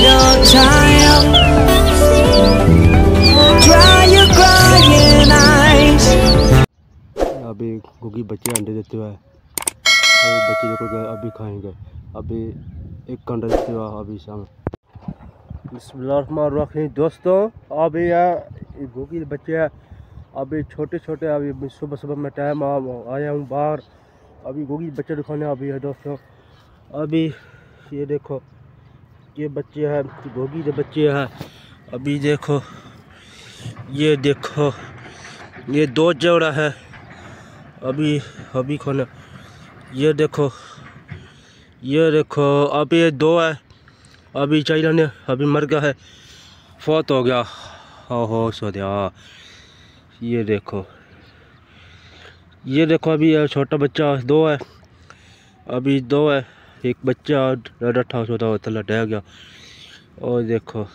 your time. Dry your crying eyes. अभी गुगी बच्चे अंडे देते हुए अभी बच्चे जो गए अभी खाएंगे। अभी एक अंडा देते हुए अभी शाम। बिस्मिल्लाहिर्रहमानिर्रहीम दोस्तों, अभी ये गुगी बच्चे हैं अभी छोटे छोटे। अभी सुबह सुबह में टाइम आया हूँ बाहर। अभी गुगी बच्चे दिखाने अभी है दोस्तों। अभी ये देखो ये बच्चे हैं, गोगी के बच्चे हैं। अभी देखो ये दो जोड़ा है। अभी अभी खोना ये देखो अभी ये दो है। अभी चाइना ने अभी मर गया है, फौत हो गया। हो सो दिया। ये देखो अभी ये छोटा बच्चा दो है। अभी दो है, एक बच्चा डठा सोता तला डह गया। और देखो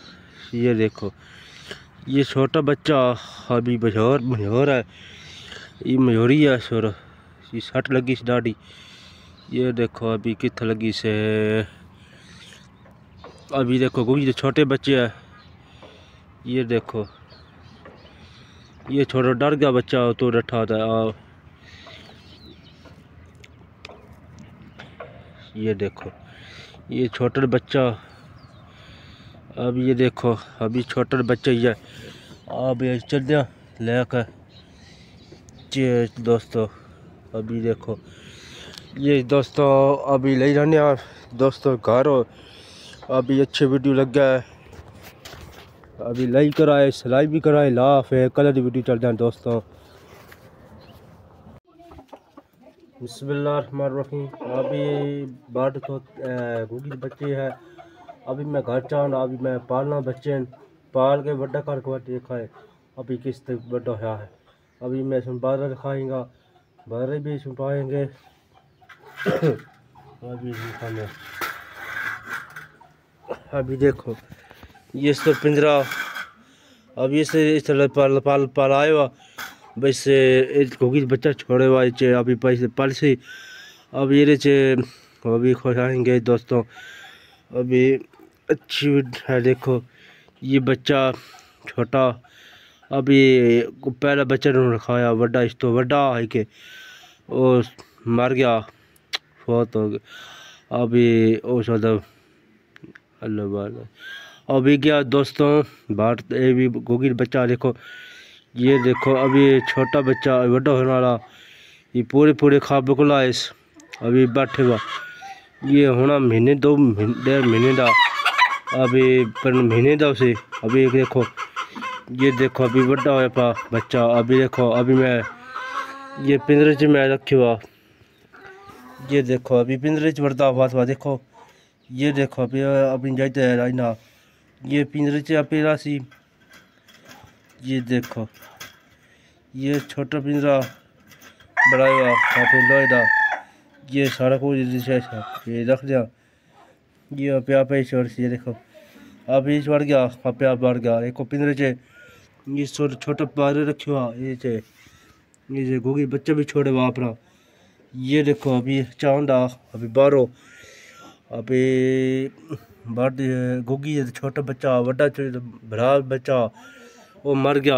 ये छोटा बच्चा अभी मशहूर है। ये मशहूरी है सर, ये सट लगी सी दाढ़ी। ये देखो अभी कित लगी से। अभी देखो गुगी जो छोटे बच्चे हैं। ये देखो ये छोटा डर गया बच्चा तो डठा था। ये देखो ये छोटा बच्चा। अब ये देखो अभी छोटा बच्चा ही है। अब ये चल दिया लेकर दोस्तों। अभी देखो ये दोस्तों अभी ले जाने दोस्तों घर हो। अभी अच्छे वीडियो लग गया है। अभी लाइक कराए, सलाइक भी कराए, लाफ है कलर की वीडियो चल जाए दोस्तों। बिस्मिल्लाहिर्रहमानिर्रहीम। अभी बाढ़ तो गुगी बच्चे है। अभी मैं घर चाहूँ अभी मैं पालना बच्चे पाल के बड़ा करके देखा है। अभी किस तक बड़ा है। अभी मैं सुन बारह खाएंगा, बारह भी सुन पाएंगे। अभी खाने अभी देखो ये सब पिंजरा अब ये से इस तरह पाल आए हुआ वैसे घोगी बच्चा छोड़े हुआ चे। अभी पैसे पल से अब ये चे अभी खुश आएंगे दोस्तों। अभी अच्छी है। देखो ये बच्चा छोटा अभी पहला बच्चा ने रखाया बड़ा इस तो बड़ा है कि वो मर गया, फौत हो गया। अभी वो सदा अल्लाह वाला अभी गया दोस्तों बाहर। ये भी गोगी बच्चा देखो। ये देखो अभी छोटा बच्चा बड़ा होने वाला। ये पूरे खाब को लाइस अभी बैठे हुआ। ये होना महीने डेढ़ महीने का अभी पर महीने का उसे। अभी देखो ये देखो अभी बड़ा हो पा बच्चा। अभी देखो अभी मैं ये पिंजरे च मैं रखे हुआ। ये देखो अभी पिंजरे च बढ़ता हुआ देखो। ये देखो अभी जाते है राइना ये पिंजरे च अभी रासी। ये देखो ये छोटा पिंजरा बड़ा हुआ काफी लोहे का। ये सारा कुछ ये रख दिया। ये पे छोड़ ये देखो अभी बढ़ गया आप बढ़ गया। एक पिंजरे च ये छोटा पारे रखे हुआ। ये गोगी बच्चा भी छोड़े हुआ अपना। ये देखो अभी चांदा अभी बारो अभी बढ़ गोगी छोटा बच्चा बड़ा बड़ा बच्चा वो मर गया।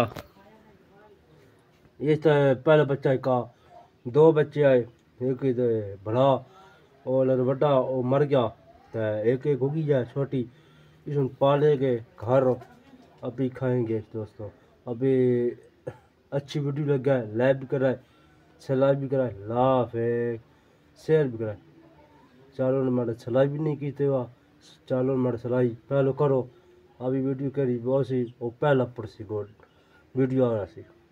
ये तो पहला बच्चा का दो बच्चे आए, एक बड़ा और बड़ा वो मर गया। तो एक गोगी है छोटी इसमें पालेंगे घर अभी खाएंगे दोस्तों। अभी अच्छी वीडियो लग गया लाइक भी कराए, सलाह भी कराए, लाफ है शेयर भी कराए। चालो हमारे सलाह भी नहीं की हुआ। चालो हमारे सलाह पहले करो। अभी वीडियो करी बहुत सी वो पहला पड़ सी वीडियो आ रहा सी।